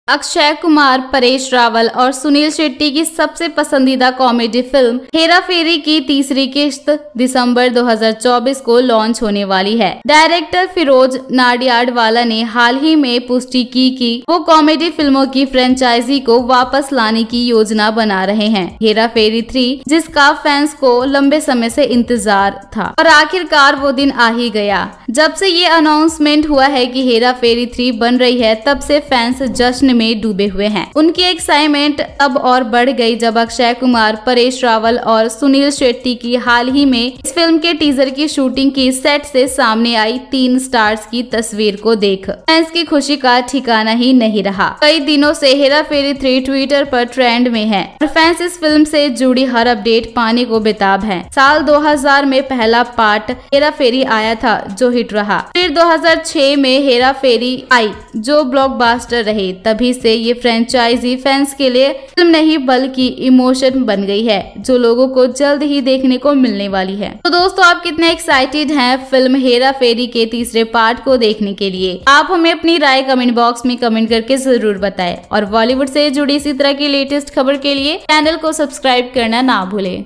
अक्षय कुमार, परेश रावल और सुनील शेट्टी की सबसे पसंदीदा कॉमेडी फिल्म हेरा फेरी की तीसरी किश्त दिसंबर 2024 को लॉन्च होने वाली है। डायरेक्टर फिरोज नाडियाडवाला ने हाल ही में पुष्टि की कि वो कॉमेडी फिल्मों की फ्रेंचाइजी को वापस लाने की योजना बना रहे हैं। हेरा फेरी 3, जिसका फैंस को लंबे समय से इंतजार था और आखिरकार वो दिन आ ही गया। जब से ये अनाउंसमेंट हुआ है कि हेरा फेरी 3 बन रही है, तब से फैंस जश्न में डूबे हुए हैं। उनकी एक्साइटमेंट अब और बढ़ गई जब अक्षय कुमार, परेश रावल और सुनील शेट्टी की हाल ही में इस फिल्म के टीजर की शूटिंग की सेट से सामने आई 3 स्टार्स की तस्वीर को देख फैंस की खुशी का ठिकाना ही नहीं रहा। कई दिनों से हेरा फेरी 3 ट्विटर पर ट्रेंड में है और फैंस इस फिल्म से जुड़ी हर अपडेट पाने को बेताब हैं। साल 2000 में पहला पार्ट हेरा फेरी आया था जो हिट रहा। फिर 2006 में हेरा फेरी आई जो ब्लॉकबस्टर रहे। तभी से ये फ्रेंचाइजी फैंस के लिए फिल्म नहीं बल्कि इमोशन बन गई है, जो लोगों को जल्द ही देखने को मिलने वाली है। तो दोस्तों, आप कितने एक्साइटेड हैं फिल्म हेरा फेरी के तीसरे पार्ट को देखने के लिए? आप हमें अपनी राय कमेंट बॉक्स में कमेंट करके जरूर बताएं और बॉलीवुड से जुड़ी इसी तरह की लेटेस्ट खबर के लिए चैनल को सब्सक्राइब करना ना भूलें।